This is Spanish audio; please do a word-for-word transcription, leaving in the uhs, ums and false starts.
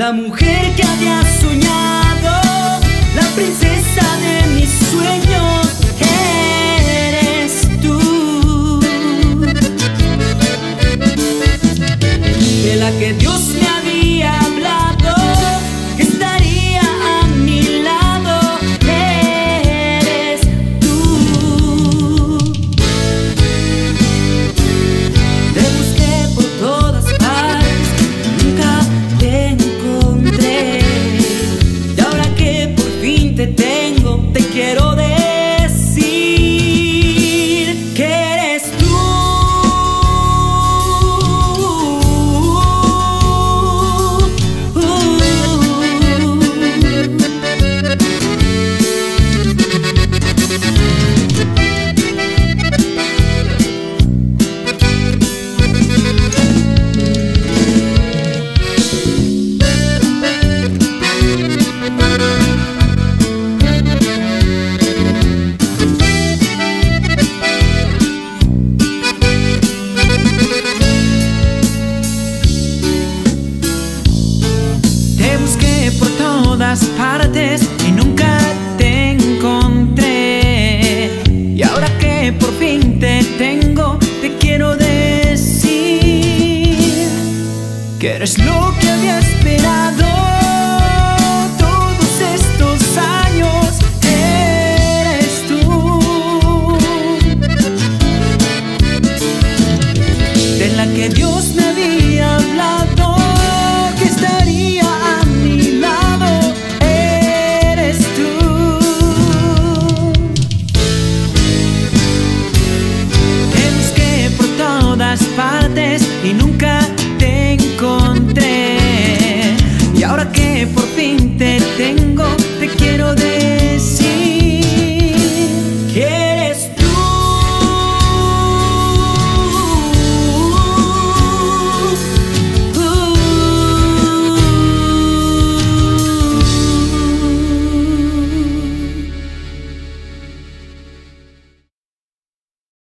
la mujer que había soñado, la princesa de mis sueños, eres tú, de la que Dios me había hablado, que estaría a mi lado, eres tú. Te busqué por todas partes, nunca te encontré, y ahora que por fin te tengo, te quiero decir que eres tú. Te busqué por todas partes y nunca te encontré, y ahora que por fin te tengo, te quiero decir que eres lo que había esperado todos estos años, eres tú, de la que Dios me había